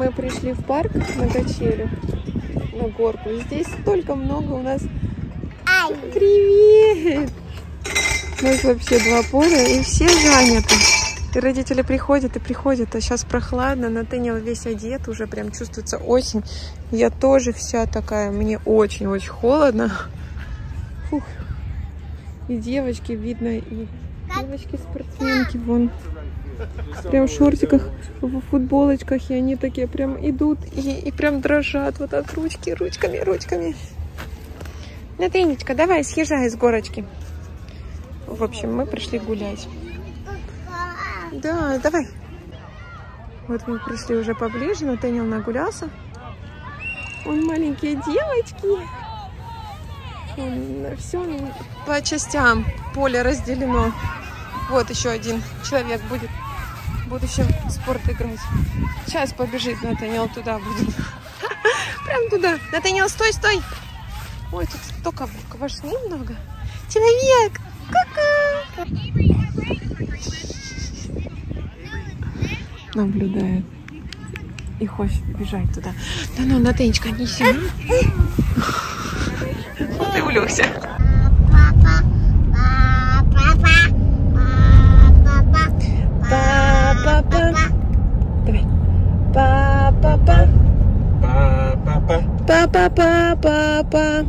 Мы пришли в парк на качелю, на горку. Здесь столько много у нас. Привет! У нас вообще 2 поля, и все заняты. И родители приходят и приходят, а сейчас прохладно. Натаниэл весь одет, уже прям чувствуется осень. Я тоже вся такая, мне очень-очень холодно. Фух. И девочки, видно, и девочки-спортсменки вон. Прям в шортиках, в футболочках, и они такие прям идут и прям дрожат вот так ручками. Натанечка, давай, съезжай с горочки. В общем, мы пришли гулять. Да, давай. Вот мы пришли уже поближе, Натаниэл нагулялся. Вон маленькие девочки. Все по частям поле разделено. Вот еще один человек будет в будущем спорт играть. Сейчас побежит Натаниэл, туда будет. Прям туда. Натаниэл, стой! Ой, тут столько квашни много. Человек! Ку-ку! Наблюдает. И хочет бежать туда. Да ну, Натанечка, неси. Ты улегся. Давай. Па-па-па. Па-па-па-па-па.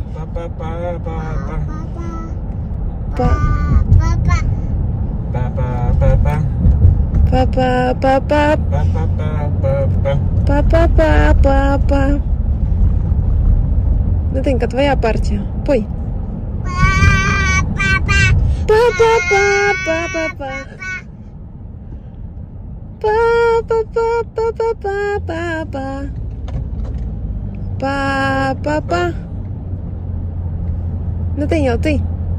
Па-па-па-па. Па-па-па-па-па. Натанька, твоя партия. Пой. Па-па-па-па-па-па. Па-па-па-па-па-па-па. Па-па-па. Натаниэл, ты.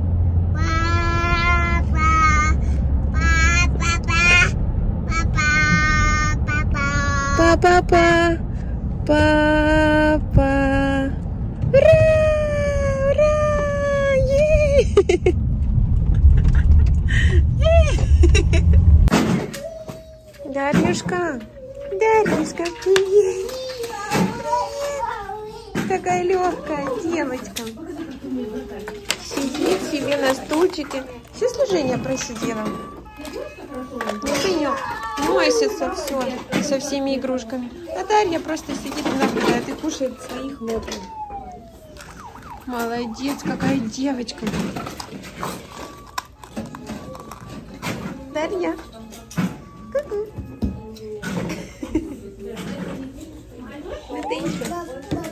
Па-па-па. Па-па. Ура! Ура! Дарьюшка, привет! Такая легкая девочка. Сидит себе на стульчике. Все служения просидела. Натаниэл носится все со всеми игрушками. А Дарья просто сидит и наблюдает и кушает свои хлопья. Молодец, какая девочка. Дарья. Ку-ку. Натанечка.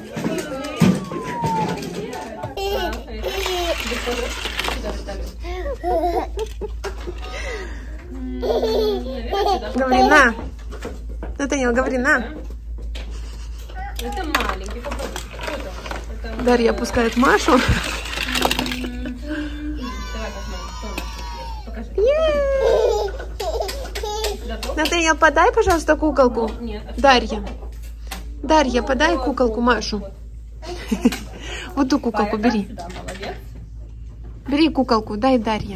Говори, на. Натаниэл, говори, на. Это маленький. Дарья опускает Машу. Натаниэл, подай, пожалуйста, куколку. Дарья, подай куколку Машу. Вот ту куколку бери. Бери куколку, дай Дарье.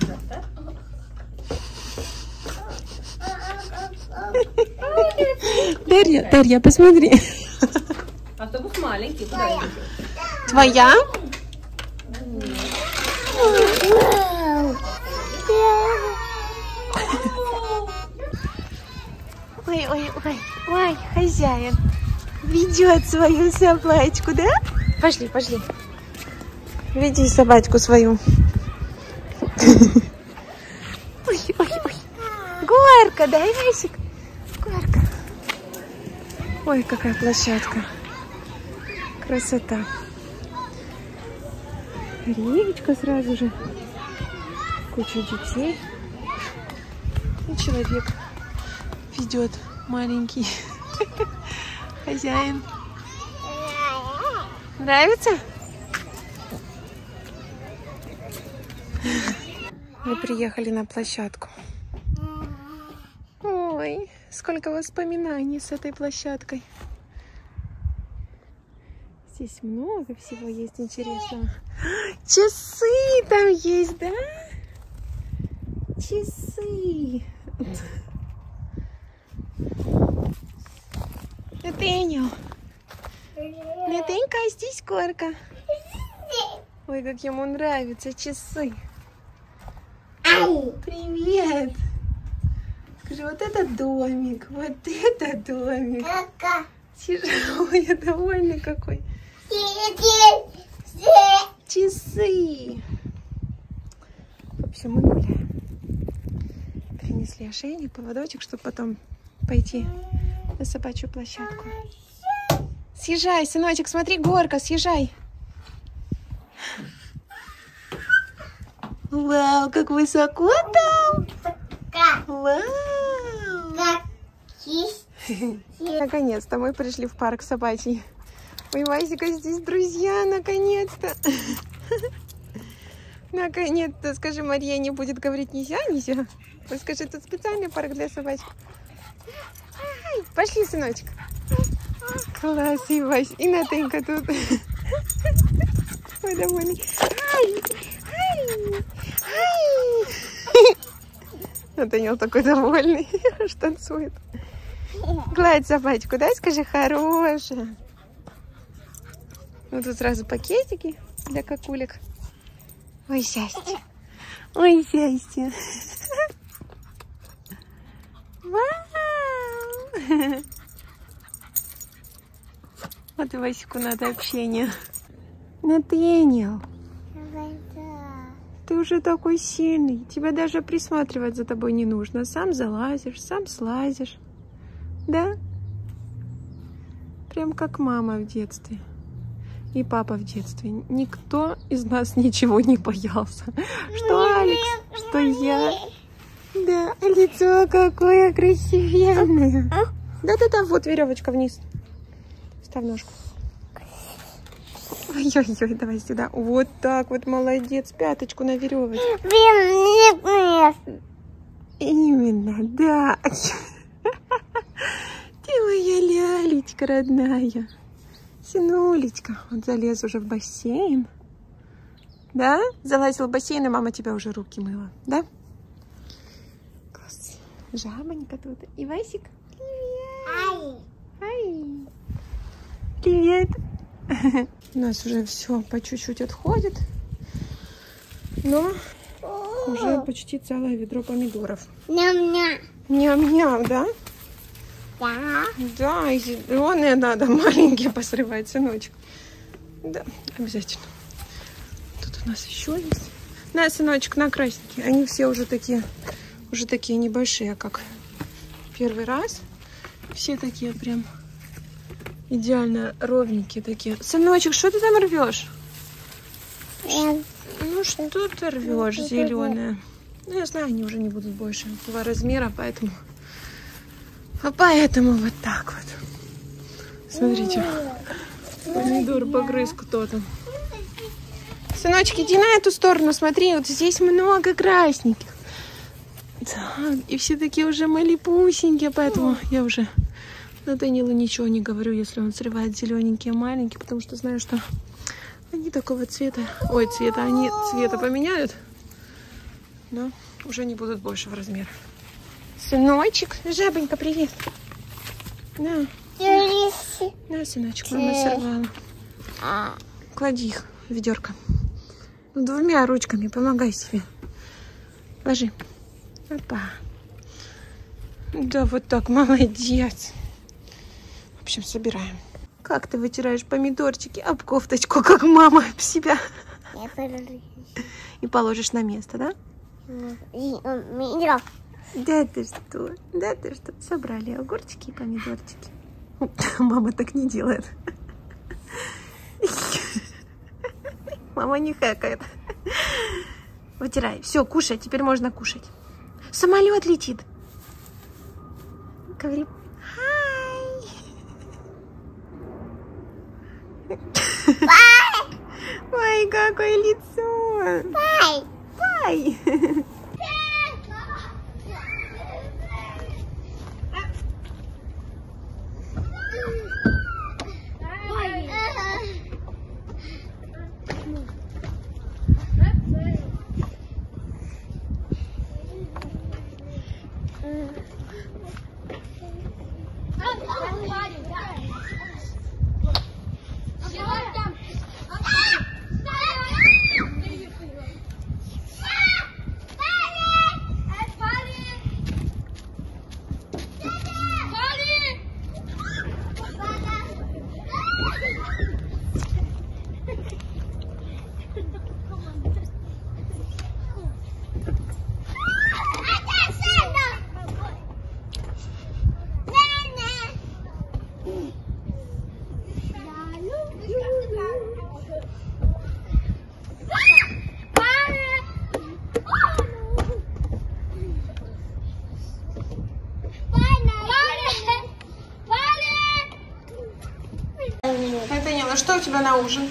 Дарья, посмотри. Автобус маленький. Твоя? Ой, хозяин ведет свою собачку, да? Пошли. Веди собачку свою. Ой. Горка, дай весик. Горка. Ой, какая площадка. Красота. Речка сразу же. Куча детей. И человек ведет маленький. Хозяин. Нравится? Мы приехали на площадку. Ой, сколько воспоминаний с этой площадкой. Здесь много всего есть интересного. Часы там есть, да? Часы. Натаниэл. Натанька, здесь горка. Ой, как ему нравятся часы. Привет. Скажи, вот это домик, вот это домик. Ой, я довольный какой. Часы. В общем, мы гуляем. Принесли ошейник, поводочек, чтобы потом пойти на собачью площадку. Съезжай, сыночек, смотри, горка, съезжай. Вау, как высоко там. Вау. Наконец-то мы пришли в парк собачий. Ой, Васика, здесь друзья, наконец-то. Наконец-то. Скажи, Мария не будет говорить нельзя, нельзя. Ой, скажи, тут специальный парк для собачек. Ай, пошли, сыночек. Класс, и Вась, и Натанька тут. Ой, довольный. Ай, ай, ай. Натаниэл такой довольный, аж танцует. Гладь собачку, да, скажи, хорошая. Ну, тут сразу пакетики для какулек. Ой, счастье. Ой, счастье. Вау. Вот и Васику надо общение. Натаниэл, ты уже такой сильный. Тебя даже присматривать за тобой не нужно. Сам залазишь, сам слазишь. Да? Прям как мама в детстве. И папа в детстве. Никто из нас ничего не боялся. Что Алекс, что я. Да, лицо какое красивенное. Да-да-да, вот веревочка вниз. Ставь ножку. Ой-ой-ой, давай сюда. Вот так вот, молодец. Пяточку на веревочку. Именно, да. Ты моя лялечка родная. Сынулечка. Вот залез уже в бассейн. Да? Залазил в бассейн, и мама тебя уже руки мыла. Да? Класс. Жабонька тут. И Васик. Привет. Ай. Привет. У нас уже все по чуть-чуть отходит. Но уже почти целое ведро помидоров. Ням-ням. Ням-ням, да? Да. Да, и зеленые надо маленькие посрывать, сыночек. Да, обязательно. Тут у нас еще есть. На, сыночек, на красненькие. Они все уже такие небольшие, как первый раз. Все такие прям идеально ровненькие такие. Сыночек, что ты там рвешь? Ну что ты рвешь, зеленые? Ну, я знаю, они уже не будут больше 2 размера, поэтому... Поэтому вот так вот. Смотрите. Помидор погрыз кто-то. Сыночки, иди на эту сторону, смотри, вот здесь много красненьких. Так, и все такие уже малипусенькие, поэтому я уже Натаниэлу ничего не говорю, если он срывает зелененькие маленькие, потому что знаю, что они такого цвета. Ой, они цвета поменяют, но уже не будут больше в размер. Сыночек, жабонька, привет. На. На, сыночек, мама сорвала. Клади их в ведерко. 2 ручками, помогай себе. Ложи. Опа. Да, вот так, молодец. В общем, собираем. Как ты вытираешь помидорчики об кофточку, как мама об себя? И положишь на место, да? Да ты что? Да ты что? Собрали огурчики и помидорчики. Мама так не делает. Мама не хэкает. Вытирай. Все, кушай. Теперь можно кушать. Самолет летит. Говори. Хай. Ой, какое лицо. Пай. Пай. А что у тебя на ужин?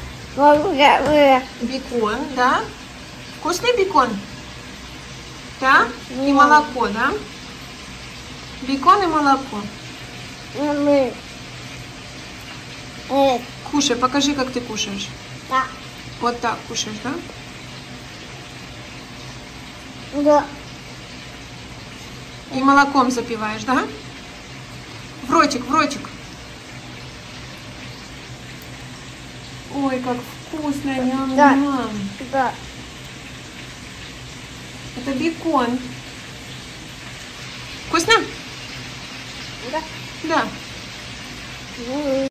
Бекон, да? Вкусный бекон? Да? И молоко, да? Бекон и молоко. Кушай, покажи, как ты кушаешь. Да. Вот так кушаешь, да? Да. И молоком запиваешь, да? В ротик, в ротик. Ой, как вкусно, ням-ням. Да. Это бекон. Вкусно? Да. Да.